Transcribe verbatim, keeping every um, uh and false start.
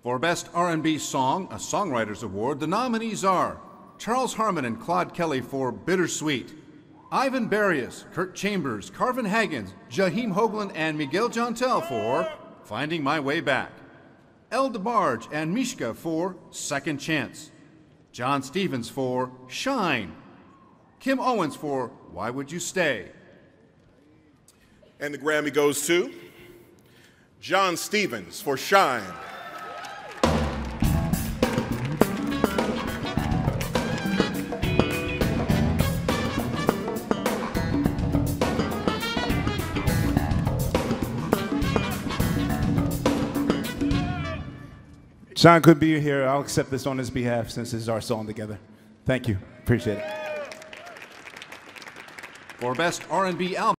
For Best R and B Song, a Songwriters Award, the nominees are Charles Harmon and Claude Kelly for Bittersweet, Ivan Barrios, Kurt Chambers, Carvin Haggins, Jaheim Hoagland, and Miguel Jantel for Finding My Way Back, El DeBarge and Mishka for Second Chance, John Stevens for Shine, Kim Owens for Why Would You Stay? And the Grammy goes to John Stevens for Shine. John could be here. I'll accept this on his behalf since this is our song together. Thank you. Appreciate it. For Best R and B Album.